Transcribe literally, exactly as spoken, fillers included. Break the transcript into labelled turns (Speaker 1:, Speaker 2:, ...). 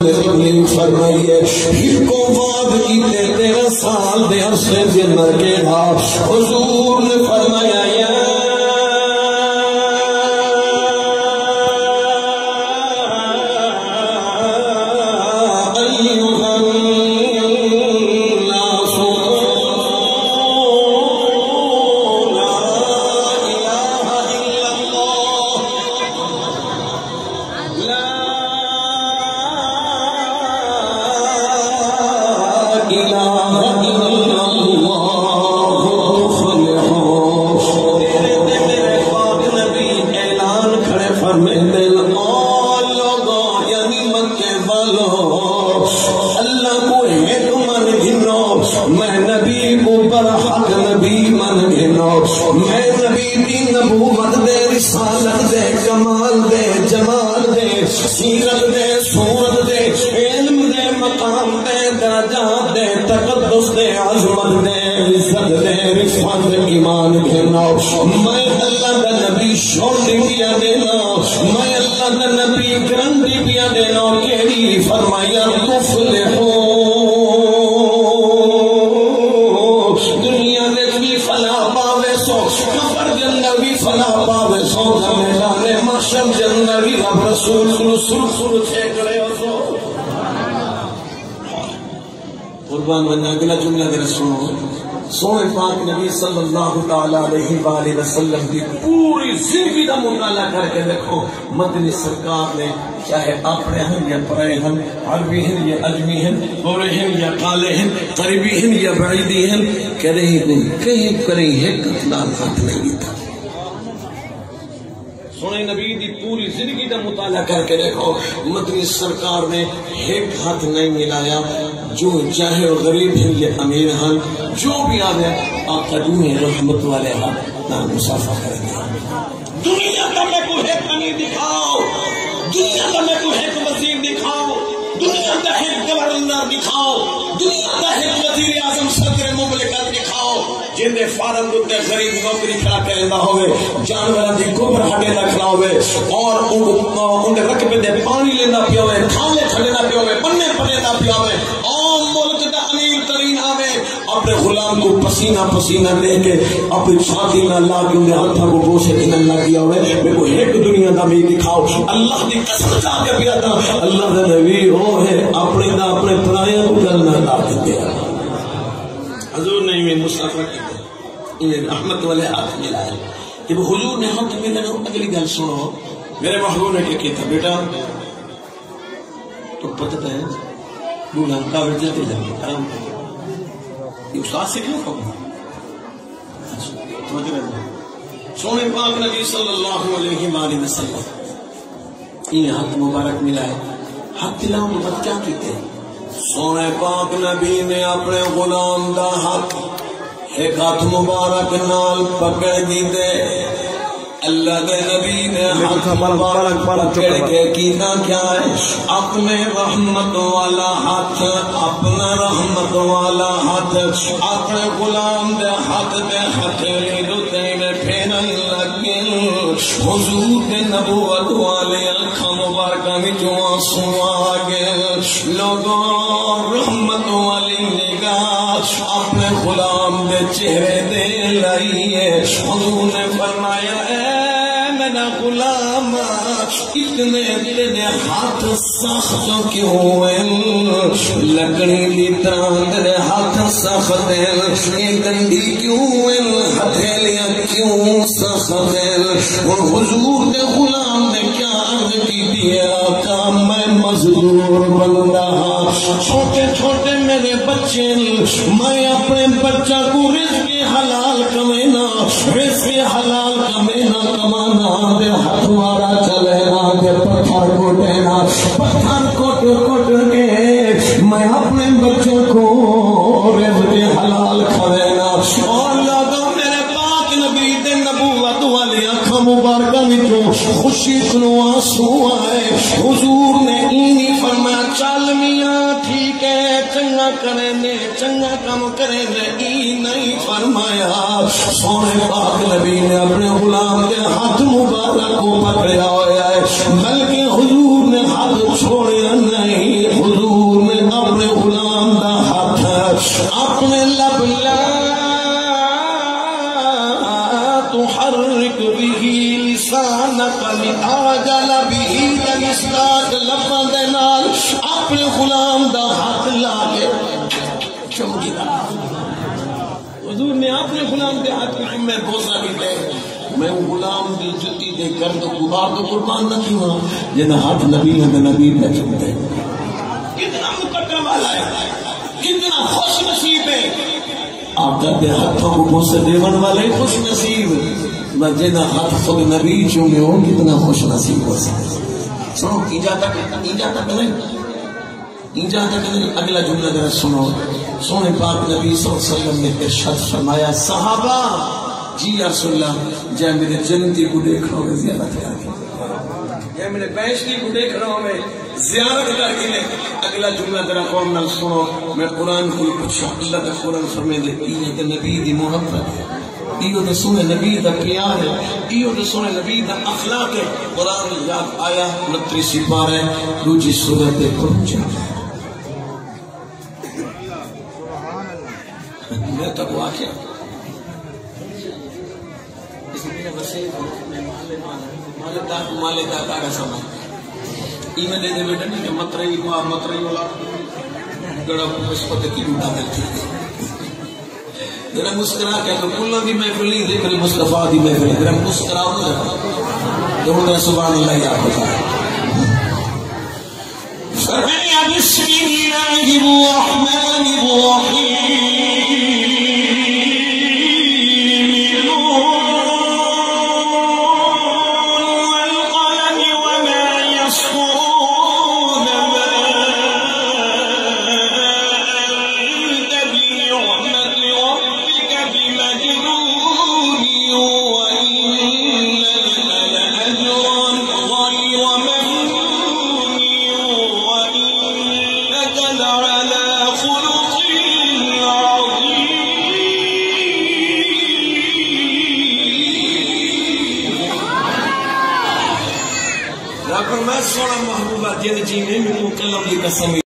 Speaker 1: فرمائیے کو وعد کیتے تیرہ سال دے عرصے دے مر کے تھا حضور نے فرمایا یا ایمان گھرنا میں اللہ کا نبی شوری پیا دینا میں اللہ کا نبی گرنٹی پیا دینا کیڑی فرمایا تفلحو دنیا میں بھی فلاح پاوے سو قبر جنہ بھی فلاح پاوے سو میدان محشر جنہ بھی رب رسول سر سر سر چھے کرے سو قربان بننا اگلا جملہ دے سنو سونے پاک نبی صلی اللہ تعالی علیہ وآلہ وسلم کی پوری زندگی کا مطالعہ کر کے دیکھو مدنی سرکار نے چاہے اپنے ہیں یا پرائے ہیں عربی ہیں یا اجمی ہیں گورے ہیں یا کالے ہیں قریبی ہیں یا بعیدی ہیں کریں دن کہیں کریں ہے قتلہ خط نہیں تھا سونے نبی دی پوری زندگی کا مطالعہ کر کے دیکھو مدنی سرکار نے ایک ہاتھ نہیں ملایا جو چاہے اور غریب ہیں یہ امیر ہیں جو بھی آوے آقا دنیا رحمت والے ہاتھ نہ مسافہ کریں گے دنیا کا میں کو ایک امیر دکھاؤ دنیا کا میں کو ایک وزیر دکھاؤ دنیا کا ایک گورنر دکھاؤ دنیا کا ایک وزیر اعظم صدر مملکت دکھاؤ جن دے فارم دے غریب نوکری کھڑا کرندا ہوئے جانوراں دی گوبر ہٹے دا کھڑا ہوئے اور ان دے رقبے دے پانی لیندا پیا ہوئے کھانے کھڑنا پیا ہوئے بننے پڑیندا پیا ہوئے عام ملک دا امیر ترین آوے اپنے غلام کو پسینہ پسینہ لے کے اپنی چھاتی نہ لا کے انہیں ہاتھوں کو بوسے دن لگ گیا ہوئے میں کو ایک دنیا دا بھی دکھاؤ اللہ دی قسم چاہ کے پیا تھا اللہ دا نبی ہو ہے اپنے دا اپنے پرایہ کو گلنا لا دیتے ہیں حضور نے میں مصطفیٰ کی انہیں رحمت والے ہاتھ ملا ہے جب حضور نے ہاتھ ملا نا اگلی گل سنو میرے محبوب نے کیا کیا تھا بیٹا تو پتہ ہے بولا کابر جاتے جاتے آرام کرو یہ استاد سے کیوں کہوں سونے پاک نبی صلی اللہ علیہ وآلہ وسلم یہ ہاتھ مبارک ملا ہے ہاتھ تلاؤں میں بات کیا کہتے ہیں سونے پاک نبی نے اپنے غلام دا ہاتھ ایک ہاتھ مبارک نال پکڑ دی دے اللہ کے نبی نے ہاتھ مبارک پکڑ کے کینا کیا ہے اپنے رحمت والا ہاتھ اپنا رحمت والا ہاتھ اپنے غلام دے ہاتھ دے ہتھیلی دوتے میں پھیرن لگے حضور دے نبوت والے اکھاں مبارکہ میں جو آنسو آگے لوگوں رحمت والی نگاہ اپنے غلام دے چہرے دے لائیے حضور نے فرمایا اے میرا غلام اتنے تیرے ہاتھ سخت کیوں ہوئے لکڑی دی طرح تیرے ہاتھ سخت ہیں یہ گندی کیوں ہوئے ہتھیلیاں کیوں سخت ہیں حضور دے غلام نے کیا عرض کی دیا آقا میں مزدور بندہ چھوٹے چھوٹے میرے بچے میں اپنے بچہ کو رزق حلال کمینا رزق حلال کمینا کمانا دے ہاتھ مارا چلینا دے پتھر کوٹینا پتھر کوٹ کوٹ کے میں اپنے بچوں کو رزق حلال کھوینا اور لوگوں میرے پاک نبی دے نبوت والی اکھاں مبارکہ میں جو خوشی کنو آنسو آئے حضور نے اینی فرمایا چل میاں ٹھیک ہے چنگا کریں نے چنگا کم کریں نے ای نہیں فرمایا سونے پاک نبی نے اپنے غلام کے ہاتھ مبارک کو پکڑا ہوا ہے بلکہ حضور نے ہاتھ چھوڑیا نہیں اپنے غلام دا ہاتھ لا کے چمکی دا حضور نے اپنے غلام دے ہاتھ کی میں بوسا بھی دے میں غلام دی جتی دے کر تو غبار تو قربان نہ کیوں جنہ ہاتھ نبی ہے نبی پہ چکتے کتنا مقدر والا ہے کتنا خوش نصیب ہے آقا دے ہاتھوں کو بوسے دیون والے خوش نصیب نہ جنہ ہاتھ خود نبی چونگے ہو کتنا خوش نصیب ہو سکتے سنو ایجا تک ایجا تک نہیں ایجا تک نہیں اگلا جملہ ذرا سنو سونے پاک نبی صلی اللہ علیہ وسلم نے ارشاد فرمایا صحابہ جی یا رسول اللہ جے میرے جنتی کو دیکھ رہا ہوں زیارت کر کے جے میرے بیشتی کو دیکھ رہا ہوں میں زیارت کر کے اگلا جملہ ذرا قوم نال سنو میں قرآن کو پوچھا اللہ کا قرآن فرمائے دے یہ تے نبی دی محبت ہے ایو دے سونے نبی دا پیار ہے ایو دے سونے نبی دا اخلاق ہے قرآن یاد آیا انتیس پارہ دوسری سورت پہنچا میں تک واقعہ اس میں وسیع میں مالے مالے دا مالے دا کا سما ای میں دے دے بیٹا نہیں کہ مترئی ما مترئی والا گڑا اس کو تے کی ڈا دے ذرا مسکرا کے تو کلوں دی محفل نہیں دیکھ رہے مصطفیٰ دی محفل ذرا مسکراؤ نا تو ہوں سبحان اللہ یا خدا فرمایا بسم اللہ الرحمن الرحیم سونا محبوبہ دل جی میں میں کلم دی قسم